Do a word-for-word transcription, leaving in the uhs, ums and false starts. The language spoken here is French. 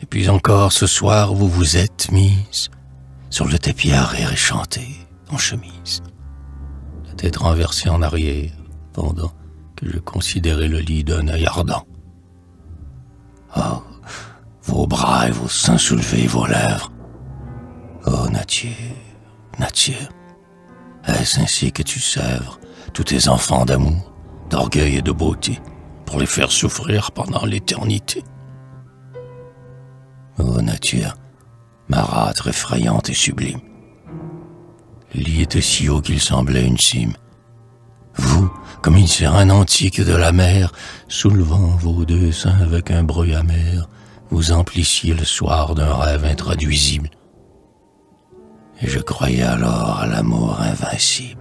Et puis encore ce soir vous vous êtes mise sur le tapis à rire et chanter en chemise, la tête renversée en arrière, pendant que je considérais le lit d'un œil ardent. Oh, vos bras et vos seins soulevés, vos lèvres. Oh, nature, nature, est-ce ainsi que tu sèvres tous tes enfants d'amour, d'orgueil et de beauté, pour les faire souffrir pendant l'éternité? Oh, nature, marâtre effrayante et sublime. Le lit était si haut qu'il semblait une cime. Vous, comme une sirène antique de la mer, soulevant vos deux seins avec un bruit amer, vous emplissiez le soir d'un rêve intraduisible. Et je croyais alors à l'amour invincible.